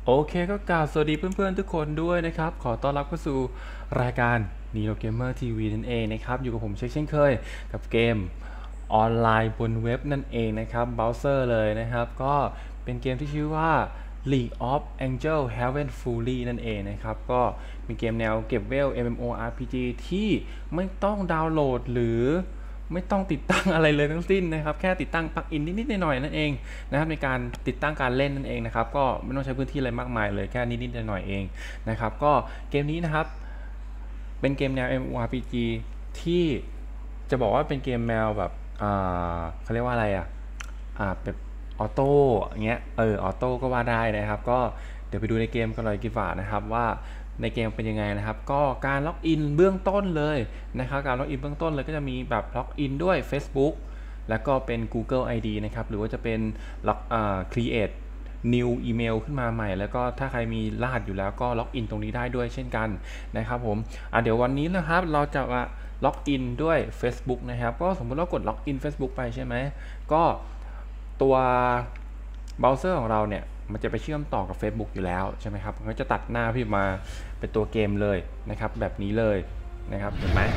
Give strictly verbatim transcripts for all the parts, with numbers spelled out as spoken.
โอเคก็กล่าวสวัสดีเพื่อนๆทุกคนด้วยนะครับขอต้อนรับเข้าสู่รายการ Neo Gamer ที วี นั่นเองนะครับอยู่กับผมเช่นเคยกับเกมออนไลน์บนเว็บนั่นเองนะครับเบราว์เซอร์เลยนะครับก็เป็นเกมที่ชื่อว่า League of Angel Heaven Fury นั่นเองนะครับก็เป็นเกมแนวเก็บเวล เอ็ม เอ็ม โอ อาร์ พี จี ที่ไม่ต้องดาวน์โหลดหรือไม่ต้องติดตั้งอะไรเลยทั้งสิ้นนะครับแค่ติดตั้งปลั๊กอินนิดๆหน่อยๆนั่นเองนะครับในการติดตั้งการเล่นนั่นเองนะครับก็ไม่ต้องใช้พื้นที่อะไรมากมายเลยแค่นิดๆหน่อยๆเองนะครับก็เกมนี้นะครับเป็นเกมแนว เอ็ม เอ็ม โอ อาร์ พี จี ที่จะบอกว่าเป็นเกมแนวแบบอ่าเขาเรียกว่าอะไรอ่ะอ่าแบบออโต้อย่างเงี้ยเออออโต้ก็ว่าได้นะครับก็เดี๋ยวไปดูในเกมกันเลยดีกว่านะครับว่าในเกมเป็นยังไงนะครับก็การล็อกอินเบื้องต้นเลยนะครับการล็อกอินเบื้องต้นเลยก็จะมีแบบล็อกอินด้วย Facebook แล้วก็เป็น Google ไอ ดี นะครับหรือว่าจะเป็นล็อกอ่า create new อีเมลขึ้นมาใหม่แล้วก็ถ้าใครมีรหัสอยู่แล้วก็ล็อกอินตรงนี้ได้ด้วยเช่นกันนะครับผมอ่ะเดี๋ยววันนี้นะครับเราจะมาล็อกอินด้วย Facebook นะครับก็สมมติเรากดล็อกอิน Facebook ไปใช่ไหมก็ตัวเบราว์เซอร์ของเราเนี่ยมันจะไปเชื่อมต่อกับ Facebook อยู่แล้วใช่ไหมครับมันก็จะตัดหน้าพี่มาเป็นตัวเกมเลยนะครับแบบนี้เลยนะครับเห็นไหม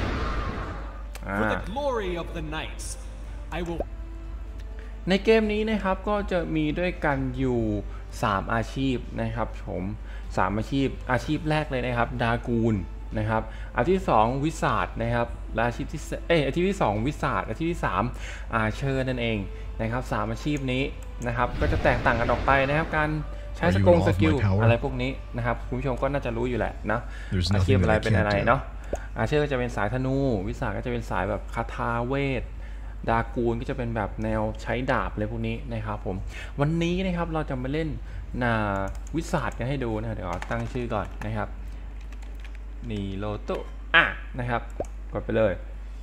ในเกมนี้นะครับก็จะมีด้วยกันอยู่สามอาชีพนะครับผมสามอาชีพอาชีพแรกเลยนะครับดากูลนะครับอาชีพที่สองวิสาดนะครับและอาชีพที่เอออาชีพที่สองวิสาดอาชีพที่สามอาเชอร์นั่นเองนะครับสามอาชีพนี้นะครับก็จะแตกต่างกันออกไปนะครับการใช้สกงสกิลอะไรพวกนี้นะครับคุณผู้ชมก็น่าจะรู้อยู่แหละนะอาชีพอะไรเป็นอะไรเนาะอาเชอร์ก็จะเป็นสายธนูวิสาดก็จะเป็นสายแบบคาถาเวทดากูลก็จะเป็นแบบแนวใช้ดาบอะไรพวกนี้นะครับผมวันนี้นะครับเราจะมาเล่นนาวิสาดกันให้ดูนะเดี๋ยวตั้งชื่อก่อนนะครับนีโรโตอ่ะนะครับกดไปเลย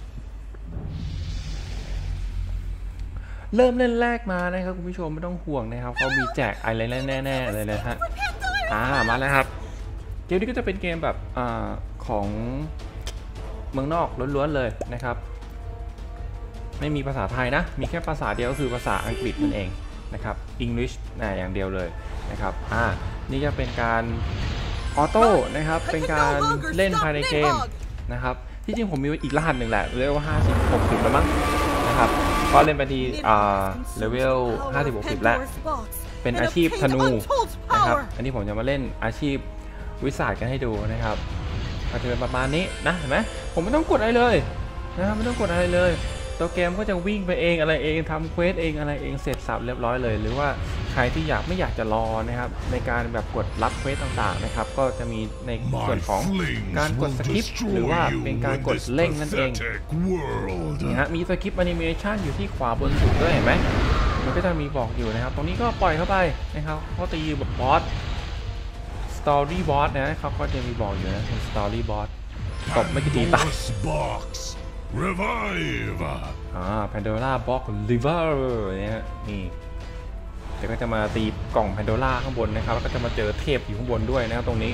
เริ่มเล่นแรกมานะครับคุณผู้ชมไม่ต้องห่วงนะครับเขามีแจกอะไรแน่ๆเลยนะฮะอ่ามาแล้วครับเกมนี้ก็จะเป็นเกมแบบอ่าของเมืองนอกล้วนๆเลยนะครับไม่มีภาษาไทยนะมีแค่ภาษาเดียวก็คือภาษาอังกฤษนั่นเองนะครับ English นะอย่างเดียวเลยนะครับอ่านี่จะเป็นการออโต้นะครับเป็นการเล่นภายในเกมนะครับที่จริงผมมีอีกรหัสหนึ่งแหละเรียกว่าห้าสิบ หกสิบแล้วมั้งนะครับก็เล่นไปที่อ่าเลเวลห้าสิบ หกสิบแล้วเป็นอาชีพธนูนะครับอันนี้ผมจะมาเล่นอาชีพวิสาดกันให้ดูนะครับก็จะเป็นประมาณนี้นะเห็นไหมผมไม่ต้องกดอะไรเลยนะครับไม่ต้องกดอะไรเลยตัวเกมก็จะวิ่งไปเองอะไรเองทำเควสเองอะไรเองเสร็จสับเรียบร้อยเลยหรือว่าใครที่อยากไม่อยากจะรอนะครับในการแบบกดรับเควสต่างๆนะครับก็จะมีในส่วนของการกดสกิปหรือว่าเป็นการกดเร่งนั่นเองนี่ฮะมีสกิปแอนิเมชันอยู่ที่ขวาบนสุดด้วยเห็นไหมมันก็จะมีบอกอยู่นะครับตรงนี้ก็ปล่อยเข้าไปนะครับเขาตีแบบบอสสตอรี่บอสนะเขาก็จะมีบอกอยู่นะเป็นสตอรี่บอสตบไม่กี่ทีตายRevive อ่า Pandora Box River เนี่ยนี่เดี๋ยวก็จะมาตีกล่อง Pandora ข้างบนนะครับแล้วก็จะมาเจอเทพอยู่ข้างบนด้วยนะครับตรงนี้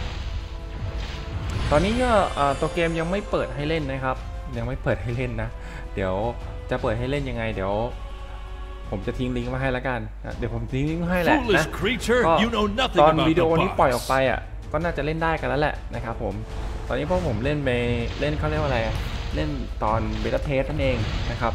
ตอนนี้ก็ตัวเกมยังไม่เปิดให้เล่นนะครับยังไม่เปิดให้เล่นนะเดี๋ยวจะเปิดให้เล่นยังไงเดี๋ยวผมจะทิ้งลิงก์มาให้แล้วกันเดี๋ยวผมทิ้งลิงก์มาให้แหละนะก็ตอนวิดีโอนี้ปล่อยออกไปอ่ะก็น่าจะเล่นได้กันแล้วแหละนะครับผมตอนนี้พวกผมเล่นไปเล่นเขาเรียกว่าอะไรเล่นตอนเบต้าเทสนั่นเองนะครับ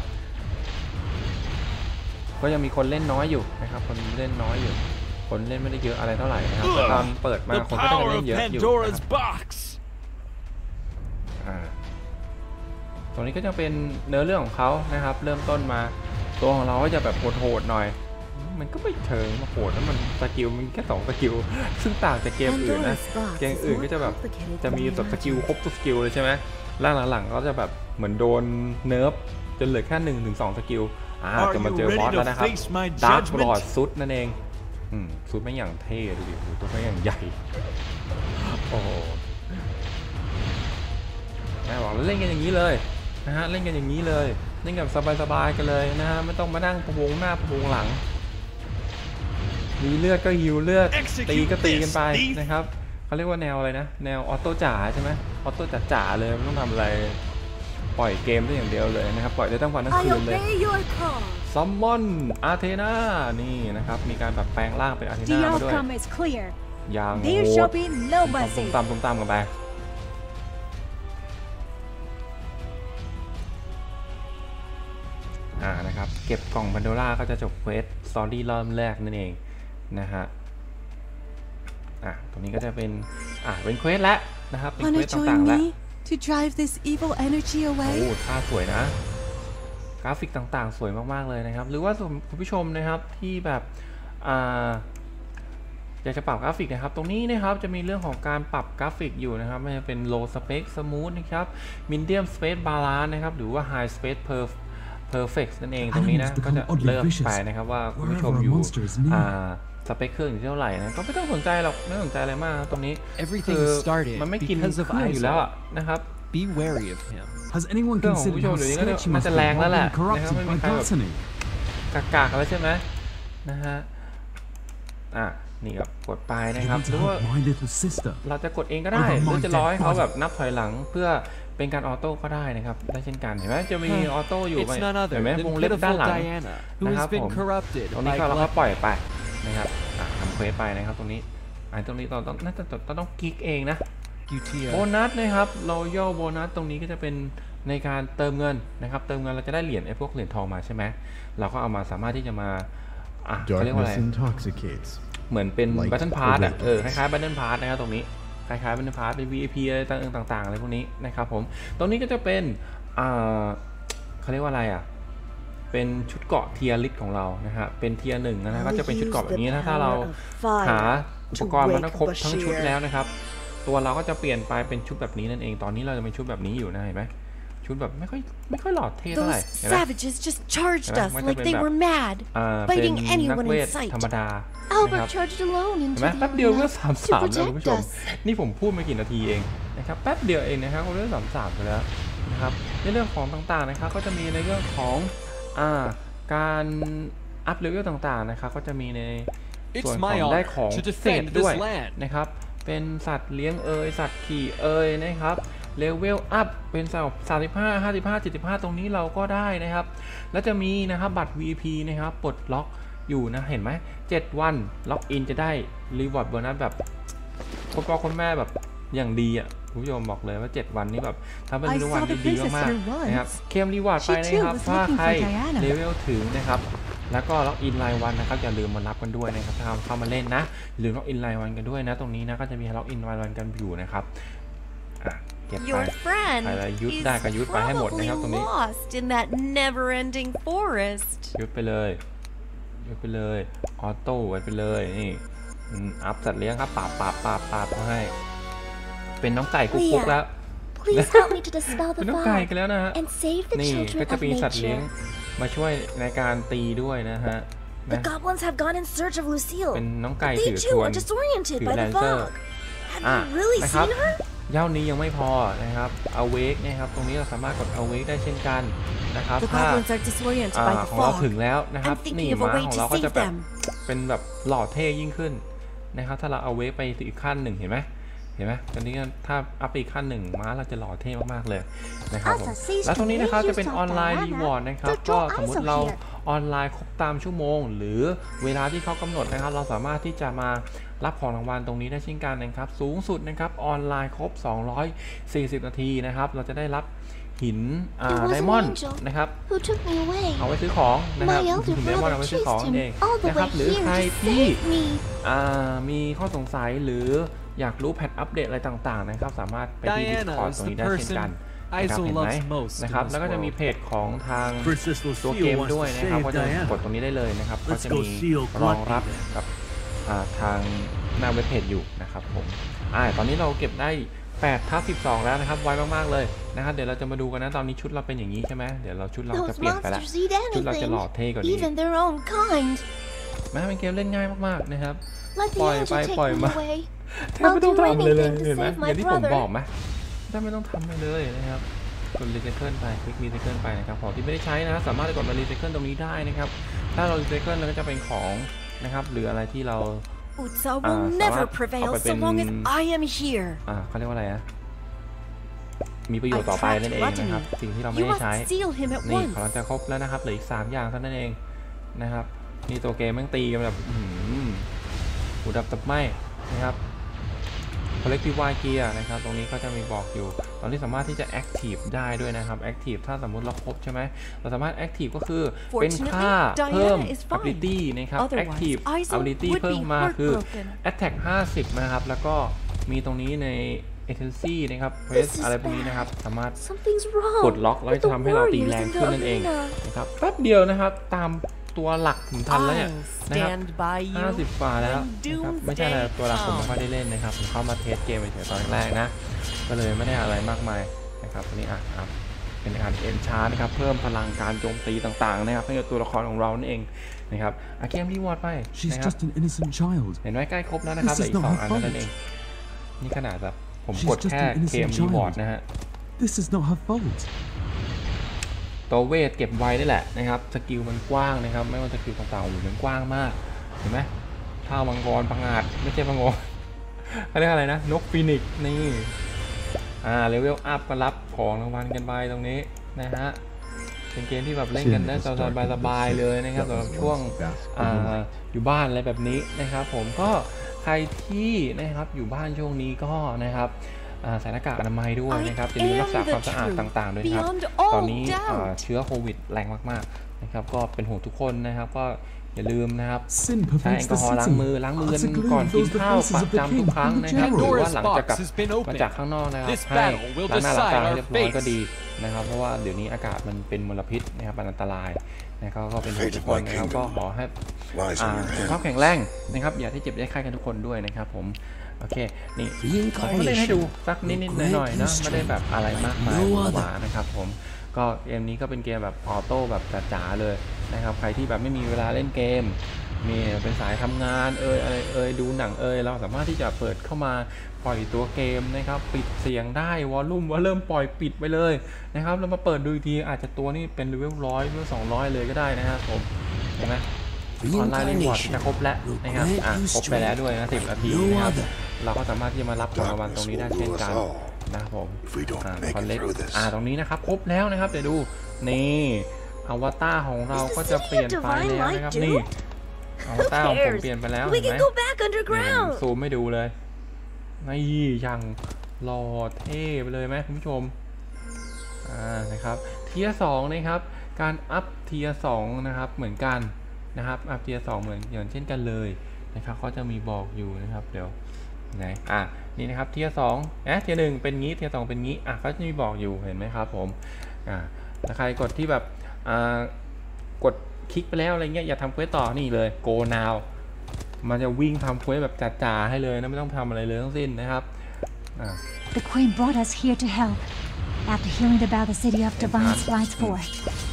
ก็ยังมีคนเล่นน้อยอยู่นะครับคนเล่นน้อยอยู่คนเล่นไม่ได้เยอะอะไรเท่าไหร่นะครับแต่ตอนเปิดมาคนก็จะเล่นเยอะอยู่ตรงนี้ก็จะเป็นเนื้อเรื่องของเขานะครับเริ่มต้นมาตัวของเราก็จะแบบโหดๆหน่อยมันก็ไม่เชิงมาโหดแล้วมันสกิลมันแค่สองสกิลซึ่งต่างจากเกมอื่นนะเกมอื่นก็จะแบบจะมีแบบสกิลครบทุกสกิลเลยใช่ไหมล่างหลังๆก็จะแบบเหมือนโดนเนิร์ฟจนเหลือแค่หนึ่งถึงสองสกิลอ่าจะมาเจอบอสแล้วนะครับดาร์กบลอดซุดนั่นเองอืมซุดไม่อย่างเท่ดูดิตัวไม่อย่างใหญ่โอ้โหแม่บอกเล่นกันอย่างนี้เลยนะฮะเล่นกันอย่างนี้เลยเล่นกับสบายๆกันเลยนะฮะไม่ต้องมานั่งพะวงหน้าพะวงหลังมีเลือดก็ฮิวเลือดตีก็ตีกันไปนะครับเขาเรียกว่าแนวอะไรนะแนวออโต้จ๋าใช่ไหมออโต้จ๋าเลยไม่ต้องทำอะไรปล่อยเกมได้อย่างเดียวเลยนะครับปล่อยได้ตั้งวันทั้งคืนเลยซัมมอนอาเทนานี่นะครับมีการแบบแปลงร่างเป็นอาเทนามาด้วยอย่างโหดตุ้มตามตุ้มตามกันไปอ่านะครับเก็บกล่องพันโดล่าก็จะจบเควสสตอรี่รอบแรกนั่นเองนะฮะอ่ะตรงนี้ก็จะเป็นอ่ะเป็นเควสแล้วนะครับเป็นเควสต่างๆแล้ว To drive this evil energy away โอ้ท่าสวยนะกราฟิกต่างๆสวยมากๆเลยนะครับหรือว่าคุณผู้ชมนะครับที่แบบอ่าอยากจะปรับกราฟิกนะครับตรงนี้นะครับจะมีเรื่องของการปรับกราฟิกอยู่นะครับไม่ว่าเป็น low spec smooth นะครับ medium space balance นะครับหรือว่า high space perfect นั่นเองตรงนี้นะก็จะเลือกไปนะครับว่าคุณผู้ชมอยู่อ่าสเปคเครื่องอยู่ที่เท่าไหร่นะก็ไม่ต้องสนใจหรอกไม่สนใจอะไรมากตรงนี้คือมันไม่กินเครื่องอยู่แล้วนะครับ Be wary of him. Has anyone considered how sketchy must be being corrupted by Destiny? กากๆแล้วใช่ไหมนะฮะอ่ะนี่ครับกดไปนะครับหรือว่าเราจะกดเองก็ได้หรือจะรอให้เขาแบบนับถอยหลังเพื่อเป็นการออโต้ก็ได้นะครับได้เช่นกันเห็นไหมจะมีออโต้อยู่เห็นไหมวงเล็บด้านหลังนะครับผมตรงนี้ก็เราก็ปล่อยไปนะครับทำเควสไปนะครับตรงนี้ไอ้ตรงนี้เราต้องน่าจะต้องกิ๊กเองนะโบนัสนะครับเราย่อโบนัสตรงนี้ก็จะเป็นในการเติมเงินนะครับเติมเงินเราจะได้เหรียญไอ้พวกเหรียญทองมาใช่ไหมเราก็เอามาสามารถที่จะมาอ่ะเขาเรียกว่าอะไรเหมือนเป็นบัตเทิลพาร์ตอ่ะเออคล้ายๆบัตเทิลพาร์ตนะครับตรงนี้คล้ายๆบัตเทิลพาร์ตเป็น วี ไอ พี อะไรต่างๆอะไรพวกนี้นะครับผมตรงนี้ก็จะเป็นอ่าเขาเรียกว่าอะไรอ่ะเป็นชุดเกาะเทียร์ลิสต์ของเรานะฮะเป็นเทียร์หนึ่งนะก็จะเป็นชุดเกาะแบบนี้นะถ้าเราหาอุปกรณ์มันครบทั้งชุดแล้วนะครับตัวเราก็จะเปลี่ยนไปเป็นชุดแบบนี้นั่นเองตอนนี้เราจะเป็นชุดแบบนี้อยู่นะเห็นไหมชุดแบบไม่ค่อยไม่ค่อยหล่อเท่เท่าไหร่เห็นไหม Savages just charged us like they were mad, fighting anyone in sight. ธรรมดา Albert charged alone into the arena แป๊บเดียวก็สามสามแล้วคุณผู้ชมนี่ผมพูดไม่กี่นาทีเองนะครับแป๊บเดียวเองนะครับก็เรื่องสามสามไปแล้วนะครับในเรื่องของต่างๆนะครับก็จะมีในเรื่องของอ่าการอัพเลเวลต่างๆนะครับก็จะมีในส่วนของได้ของพิเศษด้วยนะครับเป็นสัตว์เลี้ยงเอยสัตว์ขี่เอยนะครับเลเวลอัพเป็นสามสามสิบห้า ห้าสิบห้า เจ็ดสิบห้าตรงนี้เราก็ได้นะครับแล้วจะมีนะครับบัตร วี ไอ พี นะครับปลดล็อกอยู่นะเห็นไหมเจ็ดวันล็อกอินจะได้รีวอร์ดโบนัสแบบคุณพ่อคุณแม่แบบอย่างดีอ่ะคุณผู้ชมบอกเลยว่าเจ็ดวันนี้แบบทำเป็นรีวอร์ดดีมากๆนะครับเคมรีวอร์ดไปนะครับถ้าใครเลเวลถึงนะครับแล้วก็ล็อกอินรายวันนะครับอย่าลืมมารับกันด้วยนะครับถ้าเข้ามาเล่นนะหรือล็อกอินรายวันกันด้วยนะตรงนี้นะก็จะมีล็อกอินรายวันกันอยู่นะครับเก็บไปอะไรยุดได้ก็ยุดไปให้หมดนะครับตรงนี้ยุดไปเลยยุดไปเลยออโต้ไว้ไปเลยนี่อัพสัตว์เลี้ยงครับปาบปาบปาบปาบเขาให้เป็นน้องไก่กุ๊กกุ๊กแล้วเป็นน้องไก่กันแล้วนะฮะนี่ก็จะมีสัตว์เลี้ยงมาช่วยในการตีด้วยนะฮะ The goblins have gone in search of Lucille. เป็นน้องไก่ถือทวนถือแลนเซอร์อ่ะนะครับเย้านี้ยังไม่พอนะครับ awake นะครับตรงนี้เราสามารถกด awake ได้เช่นกันนะครับถ้าของเราถึงแล้วนะครับนี่ม้าของเราก็จะแบบเป็นแบบหล่อเท่ยิ่งขึ้นนะครับถ้าเรา awake ไปอีกขั้นหนึ่งเห็นไหมเห็นไหมตอนนี้ถ้าอัพอีกขั้นหนึ่งม้าเราจะหล่อเท่มากๆเลยนะครับผมแล้วตรงนี้นะครับจะเป็นออนไลน์รีวอร์ดนะครับก็สมมุติเราออนไลน์ครบตามชั่วโมงหรือเวลาที่เขากำหนดนะครับเราสามารถที่จะมารับของรางวัลตรงนี้ได้เช่นกันนะครับสูงสุดนะครับออนไลน์ครบสองร้อยสี่สิบนาทีนะครับเราจะได้รับหินไดมอนด์นะครับเอาไว้ซื้อของนะครับหินไดมอนด์เอาไว้ซื้อของเองนะครับหรือใครที่มีข้อสงสัยหรืออยากรู้แพทอัปเดตอะไรต่างๆนะครับสามารถไปที่ Discord ตรงนี้ได้เช่นกันนะครับเห็นไหมนะครับแล้วก็จะมีเพจของทางตัวเกมด้วยนะครับก็จะกดตรงนี้ได้เลยนะครับก็จะมีรองรับกับทางหน้าเว็บเพจอยู่นะครับผมอ่าตอนนี้เราเก็บได้แปดทับสิบสองแล้วนะครับไวมากๆเลยนะครับเดี๋ยวเราจะมาดูกันนะตอนนี้ชุดเราเป็นอย่างนี้ใช่ไหมเดี๋ยวเราชุดเราจะเปลี่ยนไปแล้วชุดเราจะหล่อเท่กว่านี้แม้เป็นเกมเล่นง่ายมากๆนะครับปล่อยไปปล่อยมาแทบไม่ต้องทำเลยเลยเห็นไหมอย่างที่ผมบอกไหมแทบไม่ต้องทำเลยเลยนะครับกดรีไซเคิลไปคลิกรีไซเคิลไปนะครับของที่ไม่ได้ใช้นะสามารถกดมารีไซเคิลตรงนี้ได้นะครับถ้าเรารีไซเคิลเราก็จะเป็นของนะครับหรืออะไรที่เรา Utsa will never prevail so long as I am here อ่าเขาเรียกว่าอะไรนะมีประโยชน์ต่อไปนั่นเองนะครับสิ่งที่เราไม่ได้ใช้นี่เราจะครบแล้วนะครับเหลืออีกสามอย่างเท่านั้นเองนะครับนี่ตัวเกมแม่งตีกันแบบหูดับตับไหมนะครับ Collective Wide Gear นะครับตรงนี้ก็จะมีบอกอยู่ตอนนี้สามารถที่จะ Active ได้ด้วยนะครับ Active ถ้าสมมุติเราครบใช่ไหมเราสามารถ Active ก็คือเป็นค่าเพิ่ม Ability นะครับ Active Ability เพิ่มมาคือ Attack ห้าสิบนะครับแล้วก็มีตรงนี้ใน Agency นะครับ Press อะไรพวกนี้นะครับสามารถกดล็อกแล้วจะทำให้เราตีแรงขึ้นนั่นเองนะครับแป๊บเดียวนะครับตามตัวหลักถึงทันแล้วเนี่ยนะครับห้าสิบกว่าแล้วนะครับไม่ใช่อะไรตัวหลักผมไม่ค่อยได้เล่นนะครับผมเข้ามาเทสเกมเฉยๆตอนแรกนะก็เลยไม่ได้อะไรมากมายนะครับตัวนี้อ่ะครับเป็นการเอ็นชาร์นะครับเพิ่มพลังการโจมตีต่างๆนะครับให้กับตัวละครของเรานั่นเองนะครับอาเกมรีวอร์ดไปนะครับเห็นไหมใกล้ครบแล้วนะครับเหลืออีกสองอันนั่นเองนี่ขนาดแบบผมกดแค่เกมรีวอร์ดนะฮะตัวเวทเก็บไว้นี่แหละนะครับสกิลมันกว้างนะครับไม่ว่าสกิลต่างๆโอ้โหมันกว้างมากเห็นไหมท่ามังกรพังอาจไม่ใช่พังงรเขาเรียกอะไรนะนกฟีนิกซ์นี่อ่าเลเวลอัพก็รับของรางวัลกันไปตรงนี้นะฮะเป็นเกมที่แบบเล่นกันได้สบายๆเลยนะครับสำหรับช่วงอ่าอยู่บ้านอะไรแบบนี้นะครับผมก็ใครที่นะครับอยู่บ้านช่วงนี้ก็นะครับใส่หน้ากากอนามัยด้วยนะครับจะมีรักษาความสะอาดต่างๆด้วยครับตอนนี้เชื้อโควิดแรงมากๆนะครับก็เป็นห่วงทุกคนนะครับก็อย่าลืมนะครับใช้แอลกอฮอล์ล้างมือล้างมือก่อนกินข้าวประจำทุกครั้งนะครับหรือว่าหลังจากกลับมาจากข้างนอกนะครับให้ล้างหน้าล้างตาให้เรียบร้อยก็ดีนะครับเพราะว่าเดี๋ยวนี้อากาศมันเป็นมลพิษนะครับอันตรายนะครับก็เป็นห่วงทุกคนนะครับก็ขอให้สุขภาพแข็งแรงนะครับอย่าที่เจ็บได้ไข้กันทุกคนด้วยนะครับผมโอเคนี่ผมก็เล่นให้ดูสักนิดๆหน่อยๆนะไม่ได้แบบอะไรมากมายหวานนะครับผมก็เกมนี้ก็เป็นเกมแบบออโต้แบบจ๋าๆเลยนะครับใครที่แบบไม่มีเวลาเล่นเกมมีเป็นสายทำงานเอ่ยอะไรเอ่ยดูหนังเอ่ยเราสามารถที่จะเปิดเข้ามาปล่อยตัวเกมนะครับปิดเสียงได้วอลลุ่มว่าเริ่มปล่อยปิดไปเลยนะครับแล้วมาเปิดดูอีกทีอาจจะตัวนี้เป็นเลเวลร้อยเลเวลสองร้อยเลยก็ได้นะครับผมเห็นไหมออนไลน์รีวอร์ดจะครบแล้วนะครับอ่ะครบไปแล้วด้วยนะสิบนาทีนะครับเราก็สามารถที่จะมารับของรางวัลตรงนี้ได้เช่นกันนะครับผมอ่าคอนเล็กอ่าตรงนี้นะครับครบแล้วนะครับเดี๋ยวดูนี่อวตารของเราก็จะเปลี่ยนไปแล้วนะครับนี่อวตารของผมเปลี่ยนไปแล้วเห็นไหมซูมไม่ดูเลยนี่ยังหล่อเท่ไปเลยไหมคุณผู้ชมอ่านะครับเทียร์สองนะครับการอัพเทียร์สองนะครับเหมือนกันนะครับอัพเทียร์สองเหมือนอย่างเช่นกันเลยนะครับเขาจะมีบอกอยู่นะครับเดี๋ยวไหนอ่ะนี่นะครับเทียร์สองเอ๊ะเทียร์หนึ่งเป็นงี้เทียร์สองเป็นงี้อ่ะเขาจะมีบอกอยู่เห็นไหมครับผมอ่าถ้าใครกดที่แบบอ่ากดคลิกไปแล้วอะไรเงี้ยอย่าทำเควสต่อนี่เลย go now มันจะวิ่งทำเควสแบบจ๋าๆให้เลยนะไม่ต้องทำอะไรเลยทั้งสิ้นนะครับอ่า The Queen brought us here to help after hearing about the city of Divine Slides Forth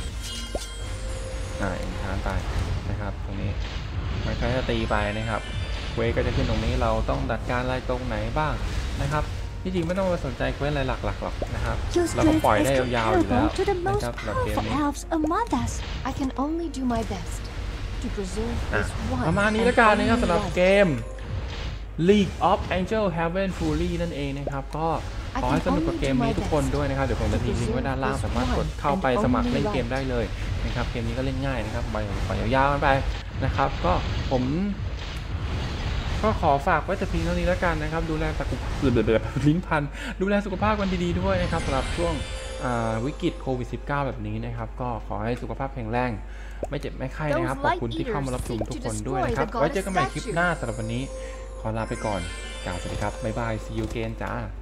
อ่าเอ็นทานไปนะครับตรงนี้มันใช้จะตีไปนะครับเควสก็จะขึ้นตรงนี้เราต้องจัดการอะไรตรงไหนบ้างนะครับที่จริงไม่ต้องไปสนใจเควสอะไรหลักๆหรอกนะครับเราก็ปล่อยได้ยาวๆอยู่แล้วนะครับสำหรับเกมนี้ I can only do my best to preserve this one ประมาณนี้แล้วกันนะครับสำหรับเกม League of Angel Heaven Fury นั่นเองนะครับก็ขอให้สนุกกับเกมนี้ทุกคนด้วยนะครับเดี๋ยวผมจะทิ้งลิงก์ไว้ด้านล่างสามารถกดเข้าไปสมัครเล่นเกมได้เลยนะครับเกมนี้ก็เล่นง่ายนะครับปล่อยยาวๆกันไปนะครับก็ผมก็ขอฝากไว้แต่เพียงเท่านี้แล้วกันนะครับดูแลสุขภาพเดือดๆลิ้นพันดูแลสุขภาพกันดีๆด้วยนะครับสำหรับช่วงวิกฤตโควิด สิบเก้า แบบนี้นะครับก็ขอให้สุขภาพแข็งแรงไม่เจ็บไม่ไข้นะครับขอบคุณที่เข้ามารับชมทุกคนด้วยนะครับไว้เจอกันใหม่คลิปหน้าสำหรับวันนี้ขอลาไปก่อนกล่าวสวัสดีครับบ๊ายบาย see you again จ้า